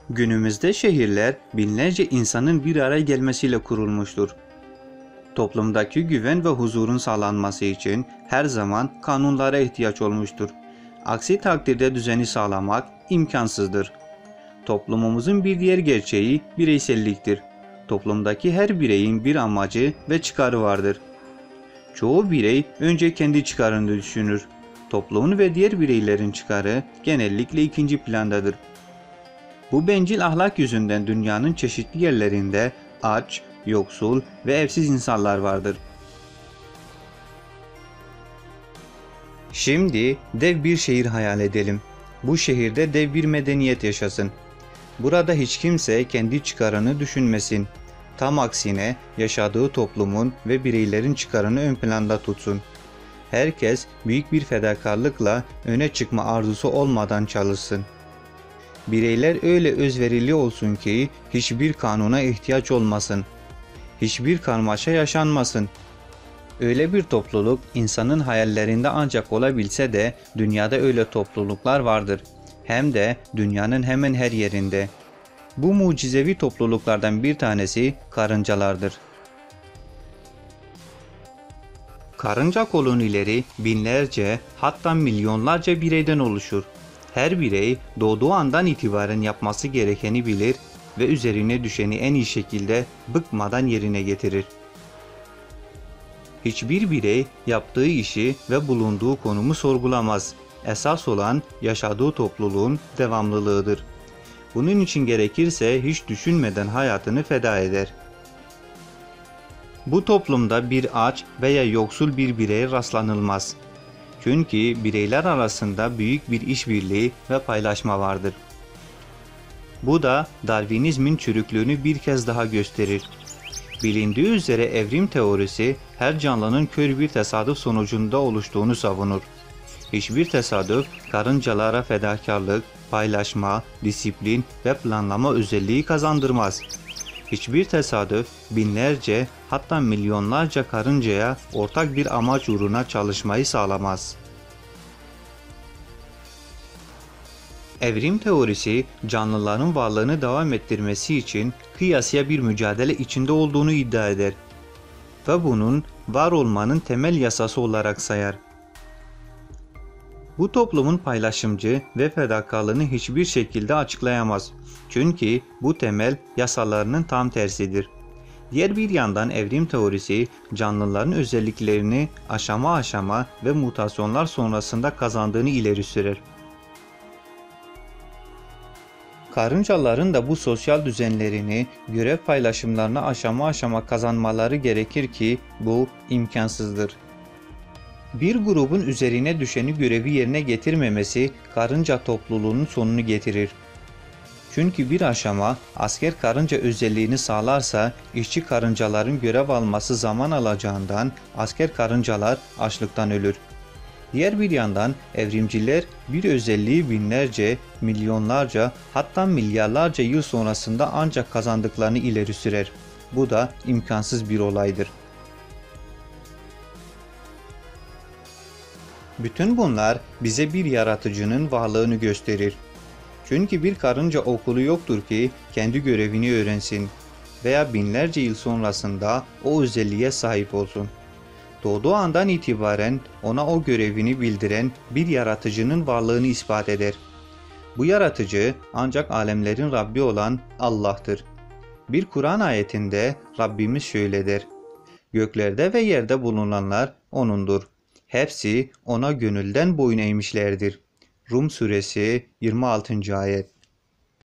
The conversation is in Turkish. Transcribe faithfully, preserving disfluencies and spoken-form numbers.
Günümüzde şehirler binlerce insanın bir araya gelmesiyle kurulmuştur. Toplumdaki güven ve huzurun sağlanması için her zaman kanunlara ihtiyaç olmuştur. Aksi takdirde düzeni sağlamak imkansızdır. Toplumumuzun bir diğer gerçeği bireyselliktir. Toplumdaki her bireyin bir amacı ve çıkarı vardır. Çoğu birey önce kendi çıkarını düşünür. Toplumun ve diğer bireylerin çıkarı genellikle ikinci plandadır. Bu bencil ahlak yüzünden dünyanın çeşitli yerlerinde aç, yoksul ve evsiz insanlar vardır. Şimdi dev bir şehir hayal edelim. Bu şehirde dev bir medeniyet yaşasın. Burada hiç kimse kendi çıkarını düşünmesin. Tam aksine yaşadığı toplumun ve bireylerin çıkarını ön planda tutsun. Herkes büyük bir fedakarlıkla öne çıkma arzusu olmadan çalışsın. Bireyler öyle özverili olsun ki hiçbir kanuna ihtiyaç olmasın. Hiçbir karmaşa yaşanmasın. Öyle bir topluluk insanın hayallerinde ancak olabilse de dünyada öyle topluluklar vardır. Hem de dünyanın hemen her yerinde. Bu mucizevi topluluklardan bir tanesi karıncalardır. Karınca kolonileri binlerce hatta milyonlarca bireyden oluşur. Her birey doğduğu andan itibaren yapması gerekeni bilir ve üzerine düşeni en iyi şekilde bıkmadan yerine getirir. Hiçbir birey yaptığı işi ve bulunduğu konumu sorgulamaz. Esas olan yaşadığı topluluğun devamlılığıdır. Bunun için gerekirse hiç düşünmeden hayatını feda eder. Bu toplumda bir aç veya yoksul bir bireye rastlanılmaz. Çünkü bireyler arasında büyük bir işbirliği ve paylaşma vardır. Bu da Darwinizmin çürüklüğünü bir kez daha gösterir. Bilindiği üzere evrim teorisi her canlının kör bir tesadüf sonucunda oluştuğunu savunur. Hiçbir tesadüf karıncalara fedakarlık, paylaşma, disiplin ve planlama özelliği kazandırmaz. Hiçbir tesadüf binlerce hatta milyonlarca karıncaya ortak bir amaç uğruna çalışmayı sağlamaz. Evrim teorisi canlıların varlığını devam ettirmesi için kıyasıya bir mücadele içinde olduğunu iddia eder ve bunun var olmanın temel yasası olarak sayar. Bu toplumun paylaşımcı ve fedakarlığını hiçbir şekilde açıklayamaz. Çünkü bu temel yasalarının tam tersidir. Diğer bir yandan evrim teorisi canlıların özelliklerini aşama aşama ve mutasyonlar sonrasında kazandığını ileri sürer. Karıncaların da bu sosyal düzenlerini, görev paylaşımlarını aşama aşama kazanmaları gerekir ki bu imkansızdır. Bir grubun üzerine düşeni görevi yerine getirmemesi karınca topluluğunun sonunu getirir. Çünkü bir aşama asker karınca özelliğini sağlarsa işçi karıncaların görev alması zaman alacağından asker karıncalar açlıktan ölür. Diğer bir yandan evrimciler bir özelliği binlerce, milyonlarca hatta milyarlarca yıl sonrasında ancak kazandıklarını ileri sürer. Bu da imkansız bir olaydır. Bütün bunlar bize bir yaratıcının varlığını gösterir. Çünkü bir karınca okulu yoktur ki kendi görevini öğrensin veya binlerce yıl sonrasında o özelliğe sahip olsun. Doğduğu andan itibaren ona o görevini bildiren bir yaratıcının varlığını ispat eder. Bu yaratıcı ancak alemlerin Rabbi olan Allah'tır. Bir Kur'an ayetinde Rabbimiz şöyle der: "Göklerde ve yerde bulunanlar O'nundur. Hepsi O'na gönülden boyun eğmişlerdir." Rum suresi yirmi altıncı ayet.